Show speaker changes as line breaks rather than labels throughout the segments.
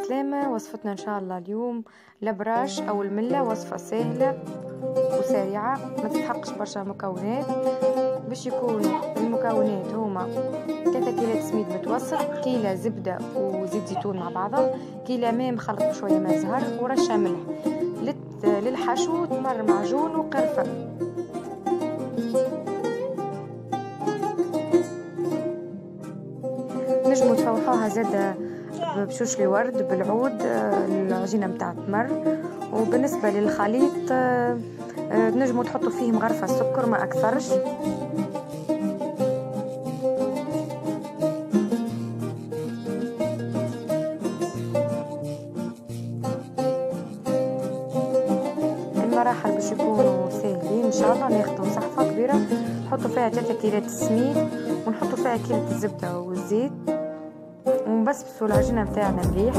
السلامة. وصفتنا إن شاء الله اليوم لبراش أو الملة، وصفة سهلة وسريعة ما تتحقش برشا مكونات. باش يكون المكونات هما 3 كيلات سميد متوسط، كيلة زبدة وزيت زيتون مع بعضهم، كيلة ماء مخلط بشوية ماء زهر ورشة ملح. للحشو تمر معجون وقرفة. نجمو تفوحوها زادة بشوشلي ورد بالعود العجينة متاع التمر. وبالنسبة للخليط نجمو تحطوا فيه مغرفة سكر ما أكثرش. المراحل باش يكونوا ساهلين إن شاء الله. ناخدوا صحفة كبيرة نحطوا فيها 3 كيلات السميد ونحطوا فيها كيلة الزبدة والزيت ونبسبسوا العجينة بتاعنا مليح.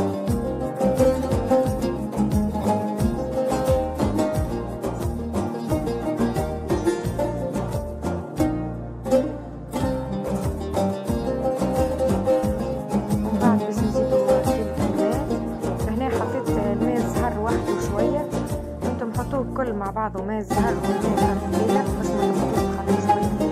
وبعد باش نزيدوا كيلة الماء. هنا حطيت الماء الزهر وحده شوية، انتم حطوه الكل مع بعضه، ماء الزهر والماء كاملة باش ما تحطوش تخلوه شوية.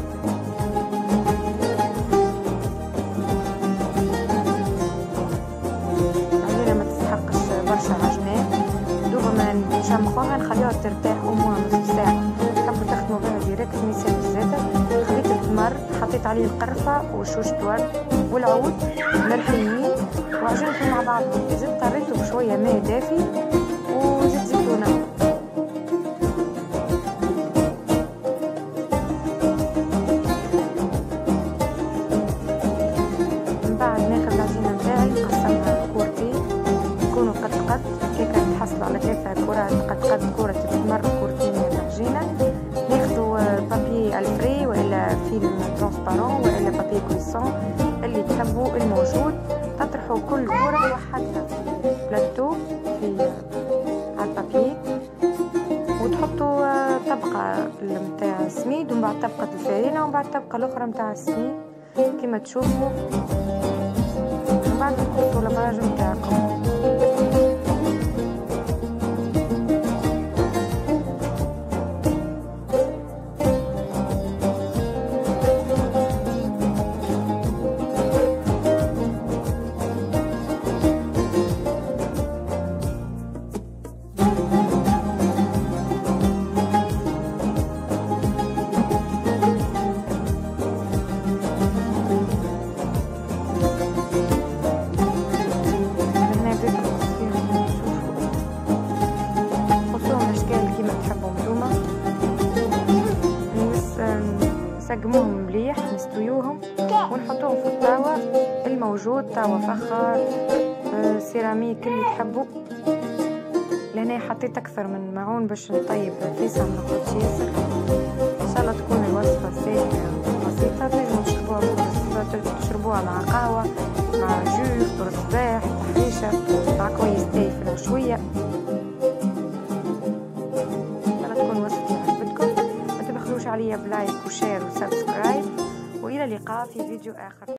نشمخوها نخليوها ترتاح نصف ساعة. تحبوا تخدموا بها ديريكت ميسان الزيتة. خليت التمر حطيت عليه القرفة وشوشة ورد والعود مرحيين وعجنتهم مع بعضهم. زدت طريته بشوية ماء دافي وزيت زيتونة. من بعد ناخذ العجينة نتاعي نقسمها كورتين يكونوا قد كيكا تحصلوا على 3 كرات قد كرة التمر وكورتين من العجينة. ناخذوا بابي الفري وإلا فيلم ترانسبارون وإلا بابي كويسون اللي تحبوا الموجود. تطرحوا كل كرة وحدها في بلاتو على البابي وتحطوا طبقة متاع السميد ومن بعد طبقة الفارينة ومن بعد طبقة الأخرى متاع السميد كما تشوفوا. ومن بعد تحطوا البراج متاعكم. نسقموهم مليح نستويوهم ونحطوهم في الطاوة الموجود، طاوة فخار سيراميك اللي تحبوا. لهنا حطيت أكثر من معون باش نطيب فيسا من القدس ياسر. إن شاء الله تكون الوصفة سهلة وبسيطة. تنجموا تشربوها مع قهوة مع جوز برصباح تحريشة مع كويس تايفل شوية. إن شاء الله تكون وصفتي عجبتكم. ما تبخلوش عليا بلايك وشير وسبسكرايب، وإلى اللقاء في فيديو آخر.